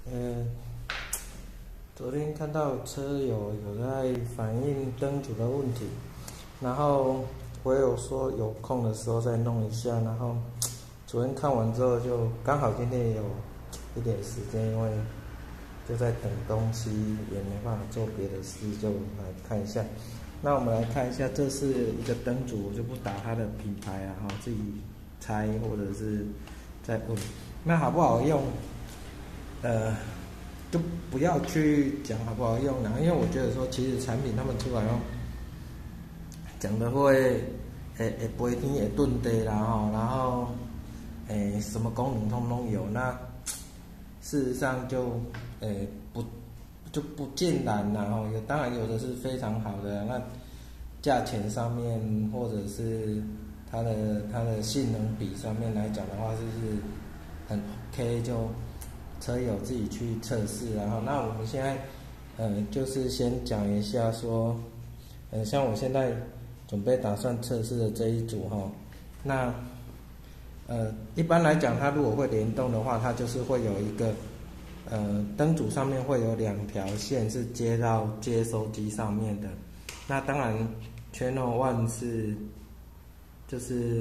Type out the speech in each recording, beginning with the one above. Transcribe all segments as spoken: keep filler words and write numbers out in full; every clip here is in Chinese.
嗯，昨天看到车友有在反映灯组的问题，然后我有说有空的时候再弄一下，然后昨天看完之后就刚好今天有一点时间，因为就在等东西，也没办法做别的事，就来看一下。那我们来看一下，这是一个灯组，我就不打它的品牌啊，哈，自己猜或者是再问。那好不好用？呃，就不要去讲好不好用啦，因为我觉得说，其实产品他们出来哦，讲的会，诶诶，飞天会遁地啦吼，然后，诶，什么功能通通有，那事实上就，诶不就不尽然啦吼，有当然有的是非常好的，那价钱上面或者是它的它的性能比上面来讲的话，就是很 OK 就。车友自己去测试，然后那我们现在，呃，就是先讲一下说，呃，像我现在准备打算测试的这一组哈，那，呃，一般来讲，它如果会联动的话，它就是会有一个，呃，灯组上面会有两条线是接到接收机上面的，那当然 Channel One 是，就是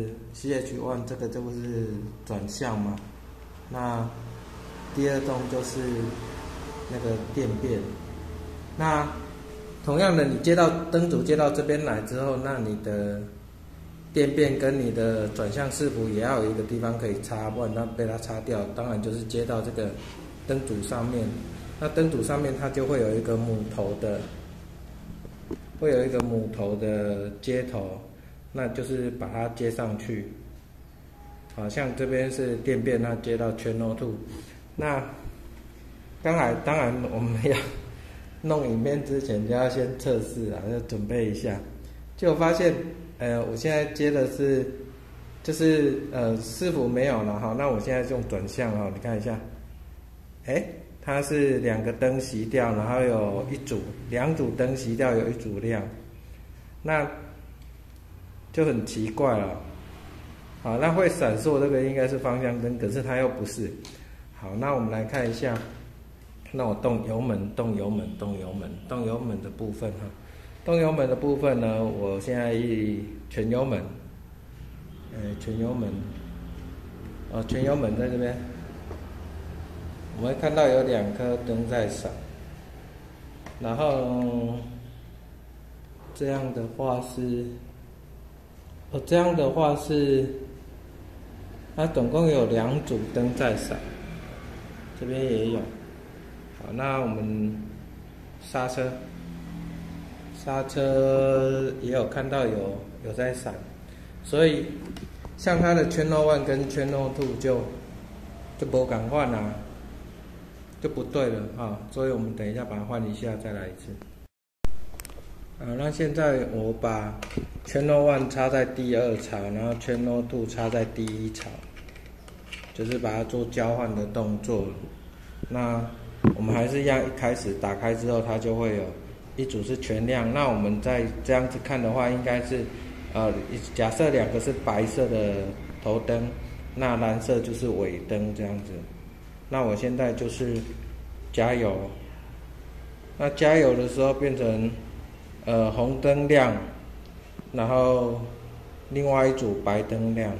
C H One 这个这不是转向嘛，那。第二种就是那个电变，那同样的，你接到灯组接到这边来之后，那你的电变跟你的转向伺服也要有一个地方可以插，不然它被它插掉。当然就是接到这个灯组上面，那灯组上面它就会有一个母头的，会有一个母头的接头，那就是把它接上去。好像这边是电变，它接到 Channel Two。那刚才当然我们要弄影片之前就要先测试啊，要准备一下。结果发现，呃，我现在接的是，就是呃伺服没有了哈，那我现在用转向哈，你看一下，哎，它是两个灯熄掉，然后有一组两组灯熄掉，有一组亮，那就很奇怪了。好，那会闪烁这个应该是方向灯，可是它又不是。好，那我们来看一下，那我动油门，动油门，动油门，动油门的部分哈，动油门的部分呢，我现在一全油门，呃，全油门，哦，全油门在这边，我们会看到有两颗灯在闪，然后这样的话是，哦，这样的话是，它总共有两组灯在闪。这边也有，好，那我们刹车，刹车也有看到有有在闪，所以像它的 Channel One 跟 Channel Two 就就不敢换啦，就不对了啊，所以我们等一下把它换一下，再来一次。啊，那现在我把 Channel One 插在第二槽，然后 Channel Two 插在第一槽。就是把它做交换的动作，那我们还是一样，一开始打开之后，它就会有一组是全亮。那我们再这样子看的话，应该是，呃，假设两个是白色的头灯，那蓝色就是尾灯这样子。那我现在就是加油，那加油的时候变成，呃，红灯亮，然后另外一组白灯亮。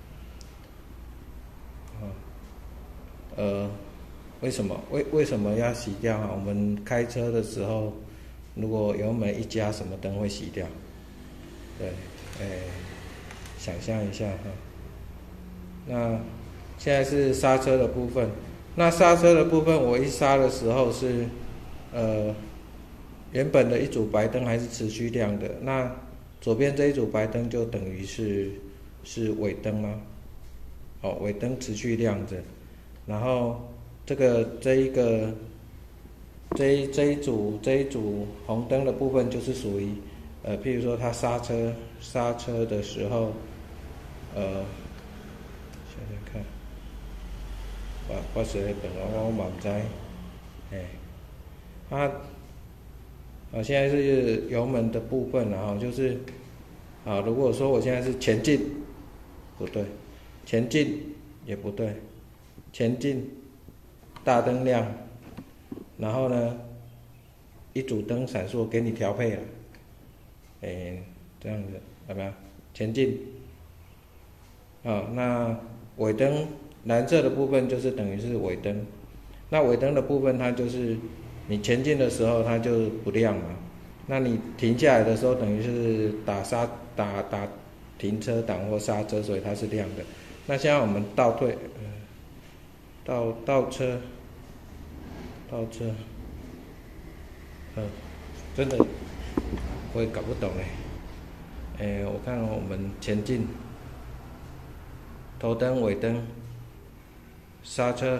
呃，为什么？为为什么要熄掉啊？我们开车的时候，如果油门一加，什么灯会熄掉？对，诶，想象一下哈。那现在是刹车的部分。那刹车的部分，我一刹的时候是，呃，原本的一组白灯还是持续亮的。那左边这一组白灯就等于是是尾灯吗？哦，尾灯持续亮着。然后这个这一个这一这一组这一组红灯的部分就是属于呃，譬如说它刹车刹车的时候，呃，想想看，我我写的本我我嘛不知，哎，它啊现在是油门的部分，然后就是啊，如果说我现在是前进，不对，前进也不对。前进，大灯亮， 然后呢，一组灯闪烁给你调配了，哎，这样子有没有？前进，啊，那尾灯蓝色的部分就是等于是尾灯，那尾灯的部分它就是你前进的时候它就不亮嘛，那你停下来的时候等于是打刹打打停车档或刹车，所以它是亮的。那现在我们倒退，呃、倒倒车，倒车，嗯，真的我也搞不懂哎。哎，我看我们前进，头灯、尾灯、刹车，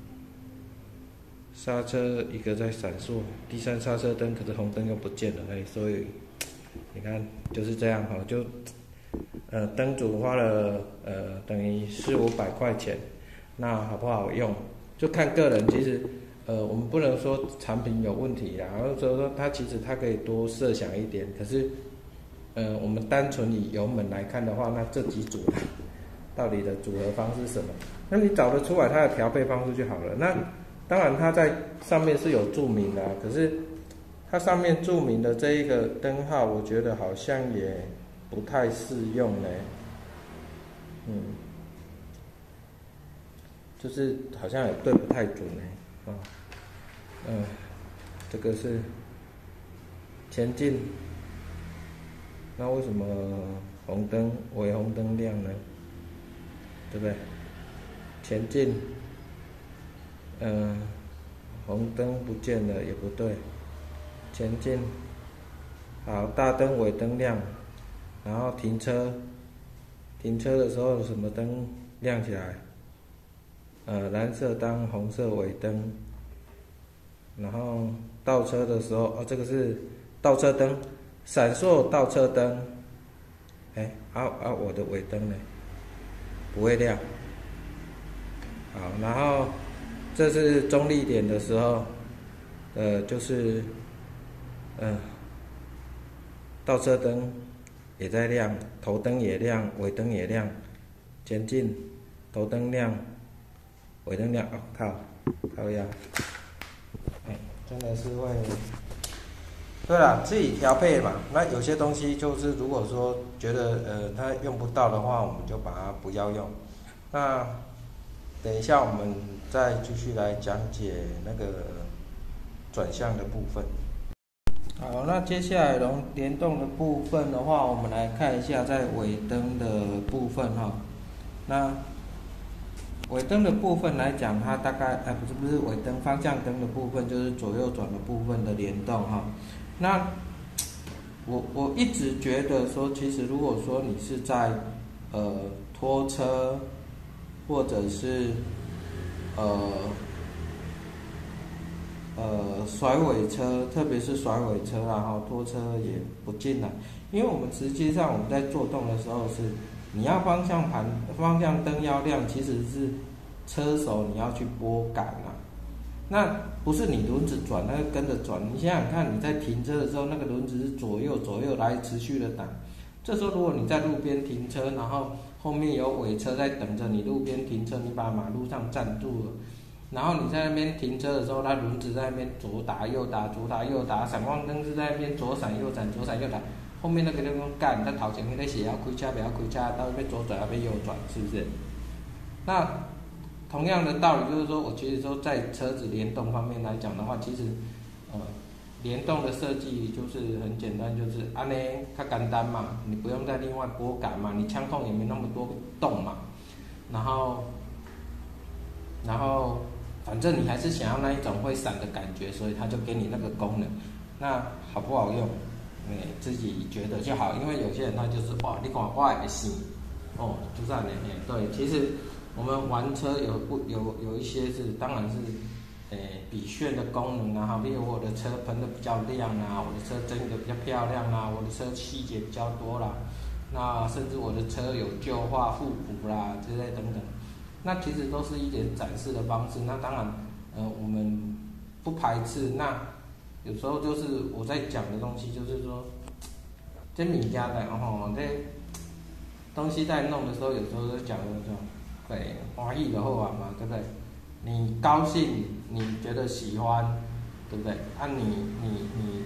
刹车一个在闪烁，第三刹车灯可是红灯又不见了，哎，所以你看就是这样哈，就呃灯组花了呃等于四五百块钱，那好不好用就看个人，其实呃我们不能说产品有问题啦，然后所以说它其实它可以多设想一点，可是。呃，我们单纯以油门来看的话，那这几组到底的组合方式是什么？那你找得出来它的调配方式就好了。那当然它在上面是有注明的、啊，可是它上面注明的这一个灯号，我觉得好像也不太适用呢。嗯，就是好像也对不太准呢。啊、哦，嗯，这个是前进。那为什么红灯尾红灯亮呢？对不对？前进，嗯、呃，红灯不见了也不对。前进，好，大灯尾灯亮，然后停车，停车的时候什么灯亮起来？呃，蓝色灯，红色尾灯。然后倒车的时候，哦，这个是倒车灯。闪烁倒车灯，哎，啊啊，我的尾灯呢？不会亮。好，然后这是中立点的时候，呃，就是嗯、呃，倒车灯也在亮，头灯也亮，尾灯也亮，前进，头灯亮，尾灯亮，哦靠，靠呀，哎，真的是会。对啦，自己调配嘛。那有些东西就是，如果说觉得呃它用不到的话，我们就把它不要用。那等一下我们再继续来讲解那个转向的部分。好，那接下来龙联动的部分的话，我们来看一下在尾灯的部分哈。那尾灯的部分来讲，它大概哎不是不是尾灯方向灯的部分，就是左右转的部分的联动哈。那我我一直觉得说，其实如果说你是在呃拖车，或者是呃呃甩尾车，特别是甩尾车啊，哈，拖车也不进来，因为我们实际上我们在做动的时候是，你要方向盘方向灯要亮，其实是车手你要去拨杆啊。那不是你轮子转，那个跟着转。你想想看，你在停车的时候，那个轮子是左右左右来持续的打。这时候如果你在路边停车，然后后面有尾车在等着你，路边停车，你把马路上站住了，然后你在那边停车的时候，那轮子在那边左打右打，左打右打，闪光灯是在那边左闪右闪，左闪右打。后面那个人讲干，他头前那个写要开车，不要开车，到那边左转要边右转，是不是？那同样的道理就是说，我其实说在车子联动方面来讲的话，其实，呃，联动的设计就是很简单，就是安呢它简单嘛，你不用再另外拨杆嘛，你枪控也没那么多动嘛，然后，然后反正你还是想要那一种会闪的感觉，所以它就给你那个功能。那好不好用，你自己觉得就好，因为有些人他就是哇，你看我也是，哦，就这样的，对，其实。我们玩车有不有有一些是，当然是，诶比炫的功能啊，比如我的车喷的比较亮啊，我的车真的比较漂亮啊，我的车细节比较多啦，那甚至我的车有旧化复古啦之类等等，那其实都是一点展示的方式。那当然，呃，我们不排斥。那有时候就是我在讲的东西，就是说，这物件的吼，这东西在弄的时候，有时候就讲那种。对，欢喜就好啊嘛，对不对？你高兴，你觉得喜欢， 对不对？啊你你你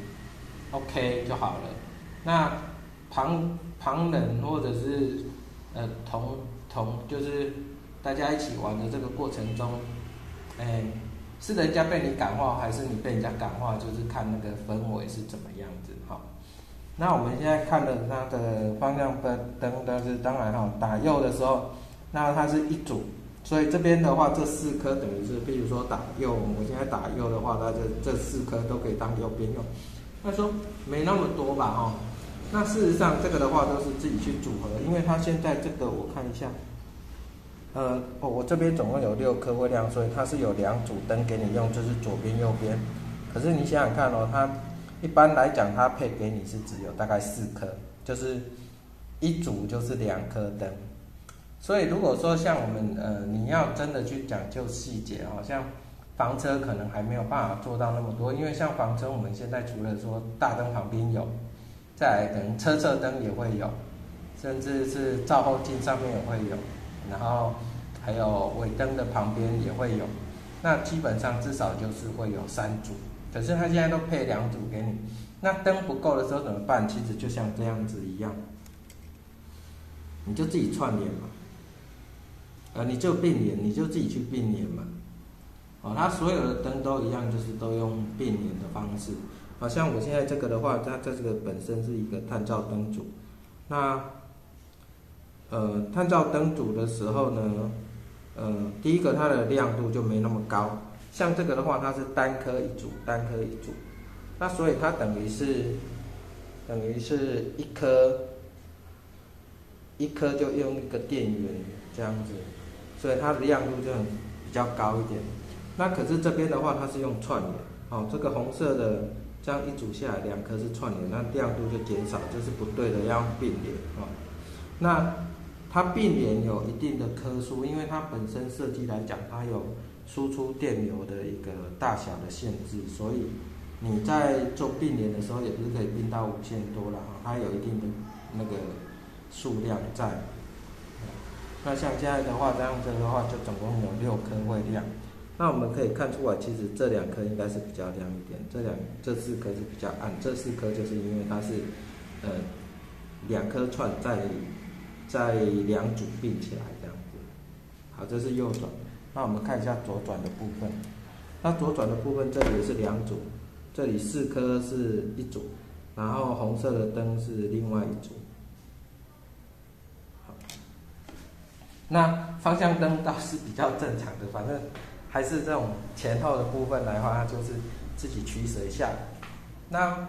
OK 就好了。那旁旁人或者是呃同同就是大家一起玩的这个过程中，哎，是人家被你感化，还是你被人家感化，就是看那个氛围是怎么样子哈。那我们现在看的它的方向灯灯，但是当然哈，打右的时候，那它是一组，所以这边的话，这四颗等于是，比如说打右，我现在打右的话，那这这四颗都可以当右边用。他说没那么多吧哈，那事实上这个的话都是自己去组合，因为它现在这个我看一下，呃，哦，我这边总共有六颗会亮，所以它是有两组灯给你用，就是左边右边。可是你想想看哦，它一般来讲，它配给你是只有大概四颗，就是一组就是两颗灯。所以如果说像我们呃，你要真的去讲究细节哦，像房车可能还没有办法做到那么多，因为像房车我们现在除了说大灯旁边有，再来可能车侧灯也会有，甚至是照后镜上面也会有，然后还有尾灯的旁边也会有，那基本上至少就是会有三组。可是它现在都配两组给你，那灯不够的时候怎么办？其实就像这样子一样，你就自己串联嘛，呃，你就并联，你就自己去并联嘛。哦，它所有的灯都一样，就是都用并联的方式。好像我现在这个的话，它这个本身是一个探照灯组，那呃探照灯组的时候呢，呃，第一个它的亮度就没那么高。像这个的话，它是单颗一组，单颗一组，那所以它等于是等于是一颗一颗就用一个电源这样子，所以它的亮度就很比较高一点。那可是这边的话，它是用串联，哦，这个红色的这样一组下来，两颗是串联，那亮度就减少，这是不对的，要并联哦。那它并联有一定的颗数，因为它本身设计来讲，它有输出电流的一个大小的限制，所以你在做并联的时候，也不是可以并到无限多了哈，它有一定的那个数量在。那像现在的话，这样子的话，就总共有六颗会亮。那我们可以看出来，其实这两颗应该是比较亮一点，这两这四颗是比较暗，这四颗就是因为它是呃两颗串在在两组并起来这样子。好，这是右转。那我们看一下左转的部分，那左转的部分这里也是两组，这里四颗是一组，然后红色的灯是另外一组。好，那方向灯倒是比较正常的，反正还是这种前后的部分来的话，它就是自己取舍一下。那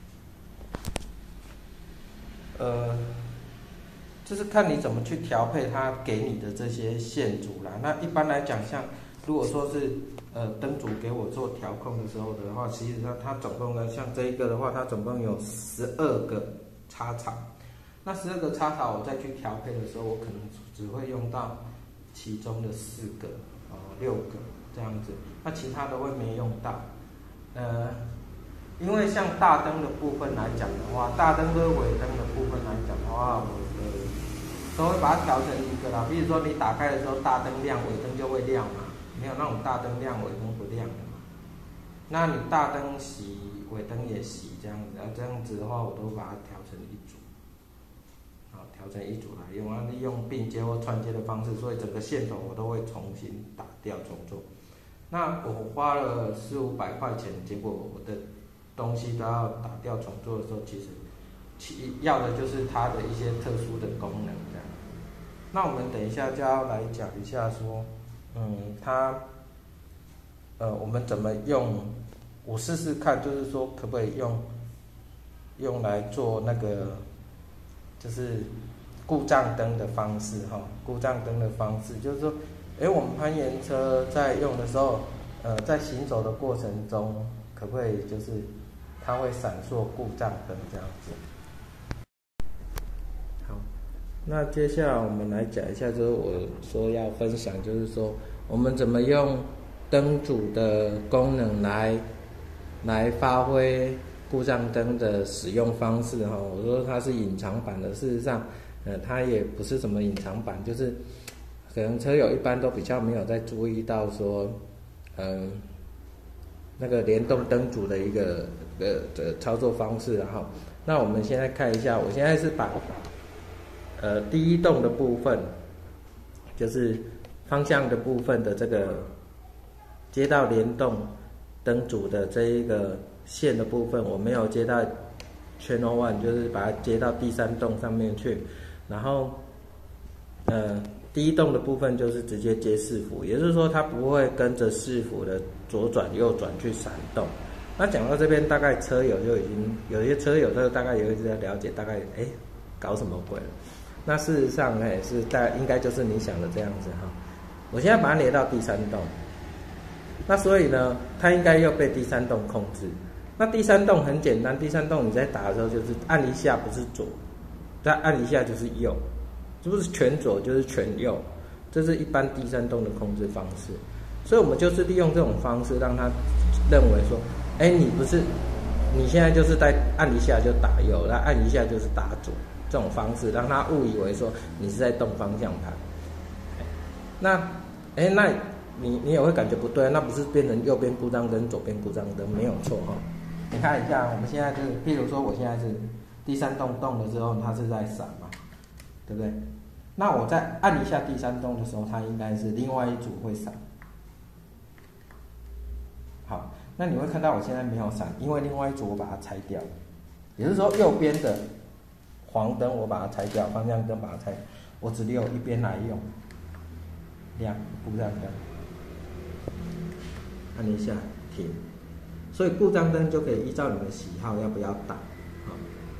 呃。就是看你怎么去调配它给你的这些线组啦。那一般来讲，像如果说是呃灯组给我做调控的时候的话，其实上它总共呢，像这一个的话，它总共有十二个插槽。那十二个插槽我再去调配的时候，我可能只会用到其中的四个哦、呃、六个这样子，那其他的会没用到。呃，因为像大灯的部分来讲的话，大灯跟尾灯的部分来讲的话，我都会把它调成一个啦，比如说你打开的时候大灯亮，尾灯就会亮嘛，没有那种大灯亮尾灯不亮的嘛。那你大灯熄，尾灯也熄这样子，这样子的话，我都把它调成一组，好，调成一组来用啊，利用并接或串接的方式，所以整个线头我都会重新打掉重做。那我花了四五百块钱，结果我的东西都要打掉重做的时候，其实其要的就是它的一些特殊的功能这样。那我们等一下就要来讲一下说，嗯，它，呃，我们怎么用？我试试看，就是说可不可以用，用来做那个，就是故障灯的方式哈，故障灯的方式，就是说，哎，我们攀岩车在用的时候，呃，在行走的过程中，可不可以就是它会闪烁故障灯这样子？好，那接下来我们来讲一下，就是我说要分享，就是说我们怎么用灯组的功能来来发挥故障灯的使用方式哈。我说它是隐藏版的，事实上，呃，它也不是什么隐藏版，就是可能车友一般都比较没有在注意到说，嗯、呃， 那个联动灯组的一个呃的操作方式，然后，那我们现在看一下，我现在是把呃第一动的部分，就是方向的部分的这个接到联动灯组的这一个线的部分，我没有接到 Channel One， 就是把它接到第三动上面去，然后呃第一动的部分就是直接接视符，也就是说它不会跟着视符的左转右转去闪动。那讲到这边，大概车友就已经有些车友都大概有一直在了解，大概哎搞什么鬼了。那事实上哎是大应该就是你想的这样子哈。我现在把它连到第三动，那所以呢，它应该要被第三动控制。那第三动很简单，第三动你在打的时候就是按一下不是左，再按一下就是右。是不是全左就是全右？这是一般第三动的控制方式，所以我们就是利用这种方式，让他认为说，哎，你不是，你现在就是在按一下就打右，那按一下就是打左，这种方式让他误以为说你是在动方向盘。那，哎，那你你也会感觉不对，那不是变成右边故障灯，左边故障灯，没有错哈。你看一下，我们现在就是，譬如说我现在是第三动动了之后，它是在闪嘛。对不对？那我在按一下第三动的时候，它应该是另外一组会闪。好，那你会看到我现在没有闪，因为另外一组我把它拆掉，也就是说右边的黄灯我把它拆掉，方向灯把它拆掉，我只留一边来用，亮故障灯，按一下停，所以故障灯就可以依照你的喜好要不要打，好，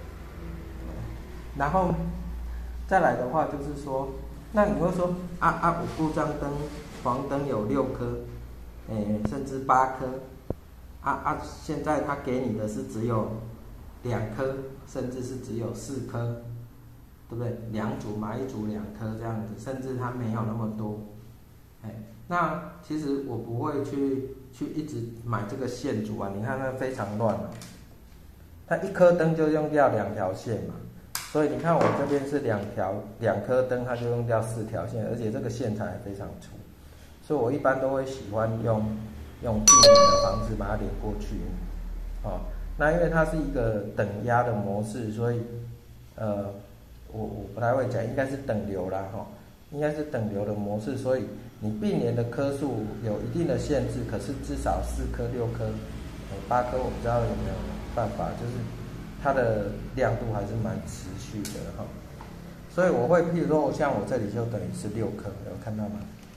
然后。再来的话就是说，那你会说啊啊，我故障灯黄灯有六颗，诶，甚至八颗，啊啊，现在他给你的是只有两颗，甚至是只有四颗，对不对？两组买一组两颗这样子，甚至它没有那么多，哎，那其实我不会去去一直买这个线组啊，你看它非常乱啊，它一颗灯就用掉两条线嘛。所以你看，我这边是两条两颗灯，它就用掉四条线，而且这个线材非常粗，所以我一般都会喜欢用用并联的方式把它连过去。哦，那因为它是一个等压的模式，所以呃，我我不太会讲，应该是等流啦，哈、哦，应该是等流的模式，所以你并联的颗数有一定的限制，可是至少四颗、六颗、八颗，我不知道有没有办法，就是。它的亮度还是蛮持续的哈，所以我会，譬如说，像我这里就等于是六颗，有看到吗？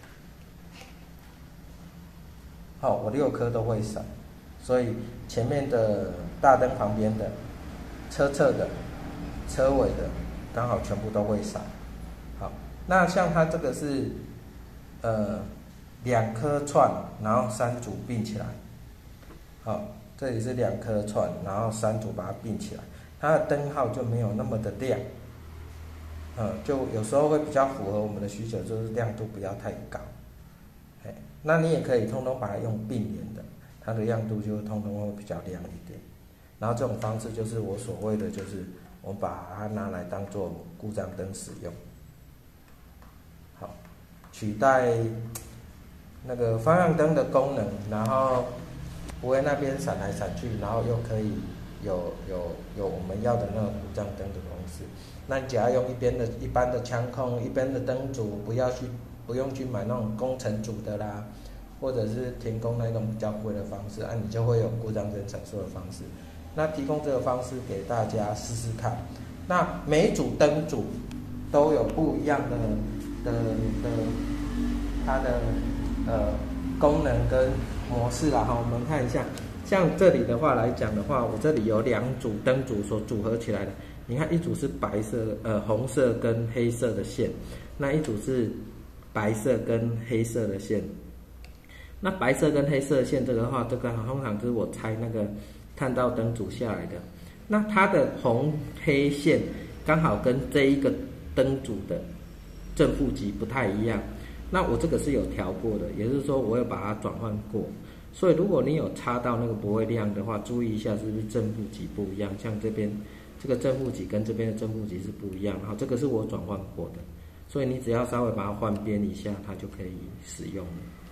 好，我六颗都会闪，所以前面的大灯旁边的、车侧的、车尾的，刚好全部都会闪。好，那像它这个是呃两颗串，然后三组并起来，好。这里是两颗串，然后三组把它并起来，它的灯号就没有那么的亮，嗯，就有时候会比较符合我们的需求，就是亮度不要太高，哎，那你也可以通通把它用并联的，它的亮度就通通会比较亮一点。然后这种方式就是我所谓的，就是我把它拿来当做故障灯使用，好，取代那个方向灯的功能，然后。不会那边闪来闪去，然后又可以有有有我们要的那个故障灯的公式。那你只要用一边的一般的枪控，一边的灯组，不要去不用去买那种工程组的啦，或者是天工那种比较贵的方式，啊，你就会有故障灯闪烁的方式。那提供这个方式给大家试试看。那每组灯组都有不一样的的的它的呃功能跟。模式啦哈，我们看一下，像这里的话来讲的话，我这里有两组灯组所组合起来的。你看，一组是白色呃红色跟黑色的线，那一组是白色跟黑色的线。那白色跟黑色的线这个的话，这个通常就是我拆那个探照灯组下来的。那它的红黑线刚好跟这一个灯组的正负极不太一样。那我这个是有调过的，也就是说我有把它转换过，所以如果你有插到那个不会亮的话，注意一下是不是正负极不一样，像这边这个正负极跟这边的正负极是不一样，好，这个是我转换过的，所以你只要稍微把它换边一下，它就可以使用了。